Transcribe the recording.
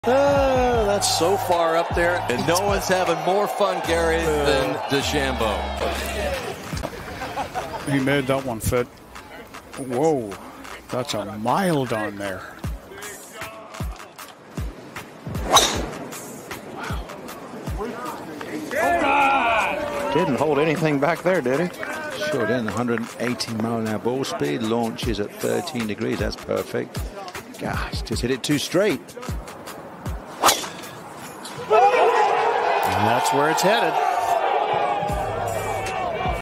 That's so far up there. And no one's having more fun, Gary, than DeChambeau. He made that one fit. Whoa, that's a mild on there. Didn't hold anything back there, did he? Sure didn't. 180 mile an hour ball speed. Launches at 13 degrees. That's perfect. Gosh, just hit it too straight. And that's where it's headed.